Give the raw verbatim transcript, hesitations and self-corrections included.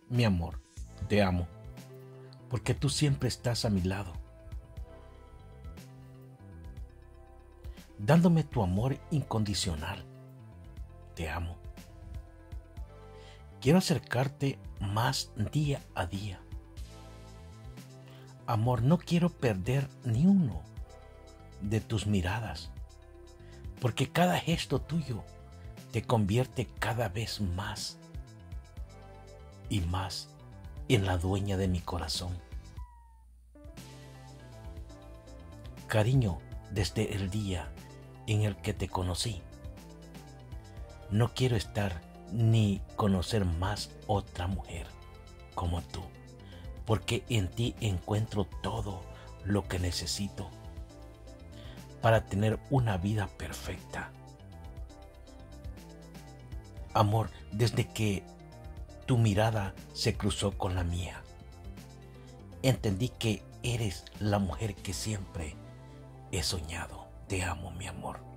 Mi amor, te amo, porque tú siempre estás a mi lado, dándome tu amor incondicional. Te amo. Quiero acercarte más día a día. Amor, no quiero perder ni uno de tus miradas, porque cada gesto tuyo te convierte cada vez más y más en la dueña de mi corazón. Cariño, desde el día en el que te conocí, no quiero estar ni conocer más otra mujer como tú, porque en ti encuentro todo lo que necesito para tener una vida perfecta. Amor, desde que tu mirada se cruzó con la mía, entendí que eres la mujer que siempre he soñado. Te amo, mi amor.